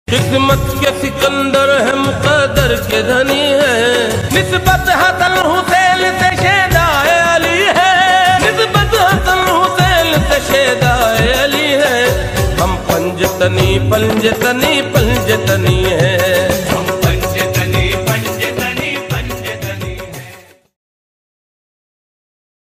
किस्मत के सिकंदर है, मुकद्दर के धनी है। निस्बत हसन हुसैन से शेदाए अली है, निस्बत हसन हुसैन से शेदाए अली है। हम पंजतनी पंजतनी पंजतनी है।